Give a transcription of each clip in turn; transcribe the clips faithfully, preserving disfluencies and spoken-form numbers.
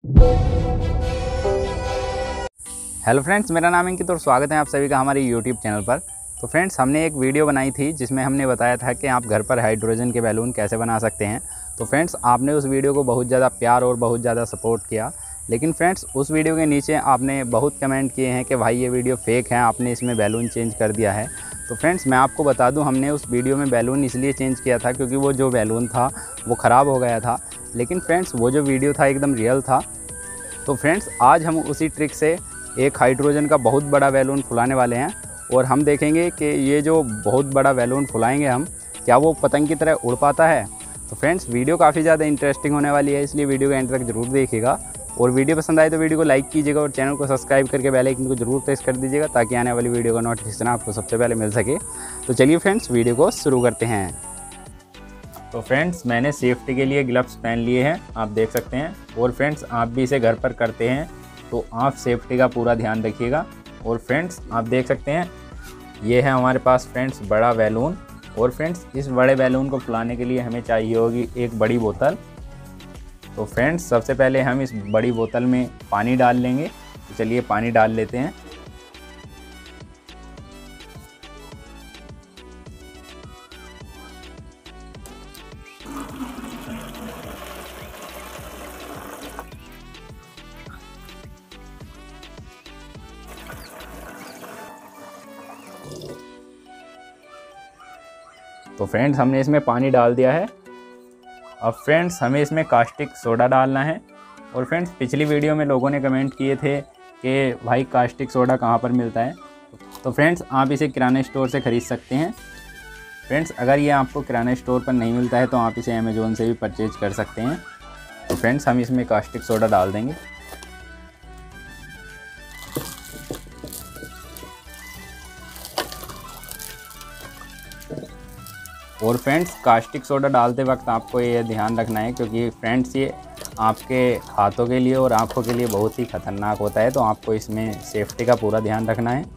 Hello friends, मेरा नाम अंकित और स्वागत है आप सभी का हमारे यूट्यूब चैनल पर। तो फ्रेंड्स, हमने एक वीडियो बनाई थी जिसमें हमने बताया था कि आप घर पर हाइड्रोजन के बैलून कैसे बना सकते हैं। तो फ्रेंड्स, आपने उस वीडियो को बहुत ज़्यादा प्यार और बहुत ज़्यादा सपोर्ट किया, लेकिन फ्रेंड्स उस वीडियो के नीचे आपने बहुत कमेंट किए हैं कि भाई ये वीडियो फेक है, आपने इसमें बैलून चेंज कर दिया है। तो फ्रेंड्स, मैं आपको बता दूं, हमने उस वीडियो में बैलून इसलिए चेंज किया था क्योंकि वो जो बैलून था वो ख़राब हो गया था, लेकिन फ्रेंड्स वो जो वीडियो था एकदम रियल था। तो फ्रेंड्स, आज हम उसी ट्रिक से एक हाइड्रोजन का बहुत बड़ा बैलून फुलाने वाले हैं और हम देखेंगे कि ये जो बहुत बड़ा बैलून फुलाएंगे हम, क्या वो पतंग की तरह उड़ पाता है। तो फ्रेंड्स, वीडियो काफ़ी ज़्यादा इंटरेस्टिंग होने वाली है, इसलिए वीडियो के एंड तक जरूर देखिएगा। और वीडियो पसंद आए तो वीडियो को लाइक कीजिएगा और चैनल को सब्सक्राइब करके बेल आइकन को जरूर प्रेस कर दीजिएगा ताकि आने वाली वीडियो का नोटिफिकेशन आपको सबसे पहले मिल सके। तो चलिए फ्रेंड्स, वीडियो को शुरू करते हैं। तो फ्रेंड्स, मैंने सेफ्टी के लिए ग्लव्स पहन लिए हैं, आप देख सकते हैं। और फ्रेंड्स, आप भी इसे घर पर करते हैं तो आप सेफ्टी का पूरा ध्यान रखिएगा। और फ्रेंड्स, आप देख सकते हैं ये है हमारे पास फ्रेंड्स बड़ा बैलून। और फ्रेंड्स, इस बड़े बैलून को फुलाने के लिए हमें चाहिए होगी एक बड़ी बोतल। तो फ्रेंड्स, सबसे पहले हम इस बड़ी बोतल में पानी डाल लेंगे। तो चलिए पानी डाल लेते हैं। तो फ्रेंड्स, हमने इसमें पानी डाल दिया है। अब फ्रेंड्स, हमें इसमें कास्टिक सोडा डालना है। और फ्रेंड्स, पिछली वीडियो में लोगों ने कमेंट किए थे कि भाई कास्टिक सोडा कहाँ पर मिलता है। तो फ्रेंड्स, आप इसे किराने स्टोर से ख़रीद सकते हैं। फ्रेंड्स, अगर ये आपको किराने स्टोर पर नहीं मिलता है तो आप इसे अमेज़ोन से भी परचेज कर सकते हैं। तो फ्रेंड्स, हम इसमें कास्टिक सोडा डाल देंगे। और फ्रेंड्स, कास्टिक सोडा डालते वक्त आपको ये ध्यान रखना है क्योंकि फ्रेंड्स ये आपके हाथों के लिए और आँखों के लिए बहुत ही ख़तरनाक होता है, तो आपको इसमें सेफ्टी का पूरा ध्यान रखना है।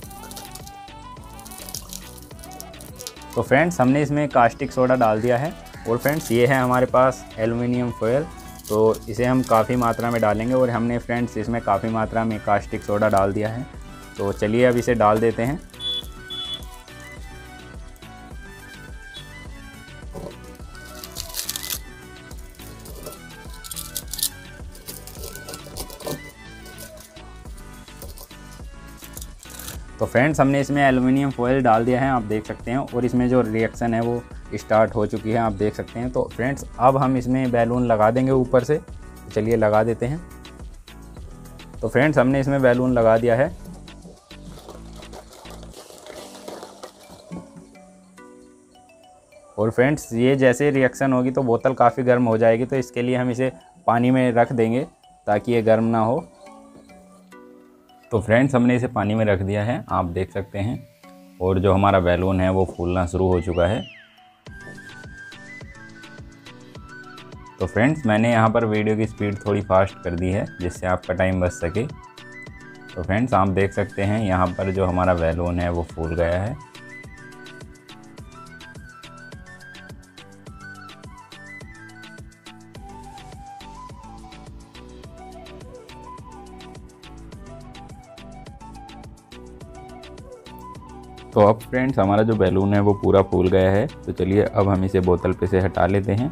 तो फ्रेंड्स, हमने इसमें कास्टिक सोडा डाल दिया है। और फ्रेंड्स, ये है हमारे पास एल्युमिनियम फॉयल, तो इसे हम काफ़ी मात्रा में डालेंगे। और हमने फ्रेंड्स इसमें काफ़ी मात्रा में कास्टिक सोडा डाल दिया है। तो चलिए अब इसे डाल देते हैं। तो फ्रेंड्स, हमने इसमें एल्युमिनियम फॉयल डाल दिया है, आप देख सकते हैं। और इसमें जो रिएक्शन है वो स्टार्ट हो चुकी है, आप देख सकते हैं। तो फ्रेंड्स, अब हम इसमें बैलून लगा देंगे ऊपर से। तो चलिए लगा देते हैं। तो फ्रेंड्स, हमने इसमें बैलून लगा दिया है। और फ्रेंड्स, ये जैसे रिएक्शन होगी तो बोतल काफ़ी गर्म हो जाएगी, तो इसके लिए हम इसे पानी में रख देंगे ताकि ये गर्म ना हो। तो फ्रेंड्स, हमने इसे पानी में रख दिया है, आप देख सकते हैं। और जो हमारा बैलून है वो फूलना शुरू हो चुका है। तो फ्रेंड्स, मैंने यहाँ पर वीडियो की स्पीड थोड़ी फास्ट कर दी है जिससे आपका टाइम बच सके। तो फ्रेंड्स, आप देख सकते हैं यहाँ पर जो हमारा बैलून है वो फूल गया है। तो अब फ्रेंड्स, हमारा जो बैलून है वो पूरा फूल गया है। तो चलिए अब हम इसे बोतल पे से हटा लेते हैं।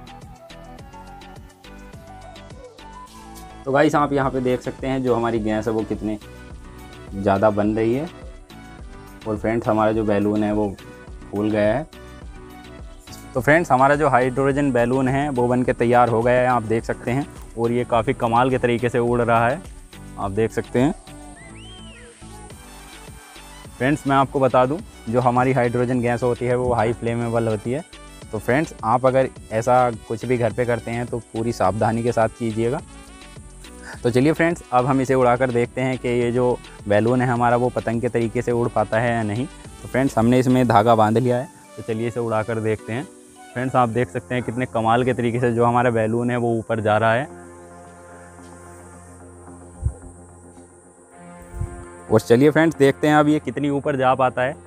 तो गाइस, आप यहाँ पे देख सकते हैं जो हमारी गैस है वो कितने ज़्यादा बन रही है। और फ्रेंड्स, हमारा जो बैलून है वो फूल गया है। तो फ्रेंड्स, हमारा जो हाइड्रोजन बैलून है वो बन के तैयार हो गया है, आप देख सकते हैं। और ये काफ़ी कमाल के तरीके से उड़ रहा है, आप देख सकते हैं। फ्रेंड्स, मैं आपको बता दूं, जो हमारी हाइड्रोजन गैस होती है वो हाई फ्लेमेबल होती है। तो फ्रेंड्स, आप अगर ऐसा कुछ भी घर पे करते हैं तो पूरी सावधानी के साथ कीजिएगा। तो चलिए फ्रेंड्स, अब हम इसे उड़ाकर देखते हैं कि ये जो बैलून है हमारा वो पतंग के तरीके से उड़ पाता है या नहीं। तो फ्रेंड्स, हमने इसमें धागा बांध लिया है, तो चलिए इसे उड़ाकर देखते हैं। फ्रेंड्स, आप देख सकते हैं कितने कमाल के तरीके से जो हमारा बैलून है वो ऊपर जा रहा है। और चलिए फ्रेंड्स, देखते हैं अब ये कितनी ऊपर जा पाता है।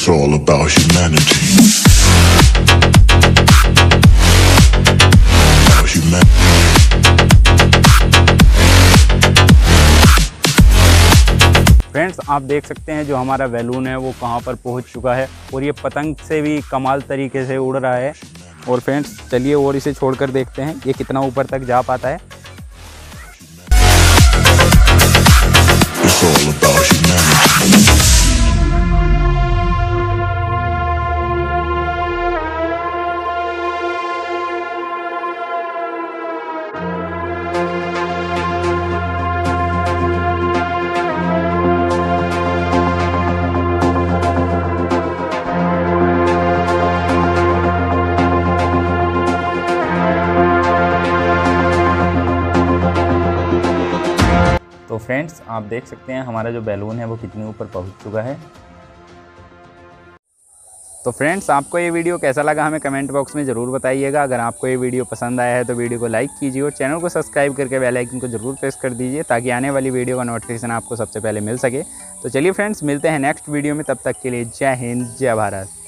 It's all about humanity. About humanity. Friends आप देख सकते हैं जो हमारा बैलून है वो कहाँ पर पहुंच चुका है और ये पतंग से भी कमाल तरीके से उड़ रहा है। और फ्रेंड्स चलिए और इसे छोड़कर देखते हैं ये कितना ऊपर तक जा पाता है। It's all about humanity. तो फ्रेंड्स आप देख सकते हैं हमारा जो बैलून है वो कितने ऊपर पहुंच चुका है। तो फ्रेंड्स आपको ये वीडियो कैसा लगा हमें कमेंट बॉक्स में ज़रूर बताइएगा। अगर आपको ये वीडियो पसंद आया है तो वीडियो को लाइक कीजिए और चैनल को सब्सक्राइब करके बेल आइकन को ज़रूर प्रेस कर दीजिए ताकि आने वाली वीडियो का नोटिफिकेशन आपको सबसे पहले मिल सके। तो चलिए फ्रेंड्स मिलते हैं नेक्स्ट वीडियो में, तब तक के लिए जय हिंद जय भारत।